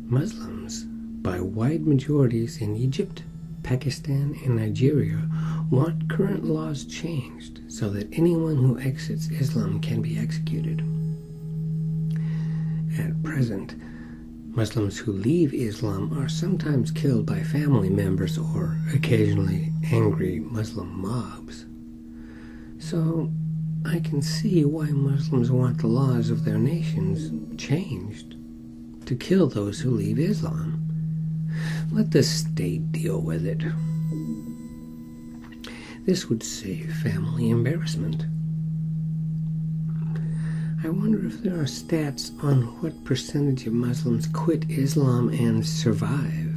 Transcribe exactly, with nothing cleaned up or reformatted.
Muslims, by wide majorities in Egypt, Pakistan, and Nigeria, want current laws changed so that anyone who exits Islam can be executed. At present, Muslims who leave Islam are sometimes killed by family members or occasionally angry Muslim mobs. So, I can see why Muslims want the laws of their nations changed to kill those who leave Islam. Let the state deal with it. This would save family embarrassment. I wonder if there are stats on what percentage of Muslims quit Islam and survive.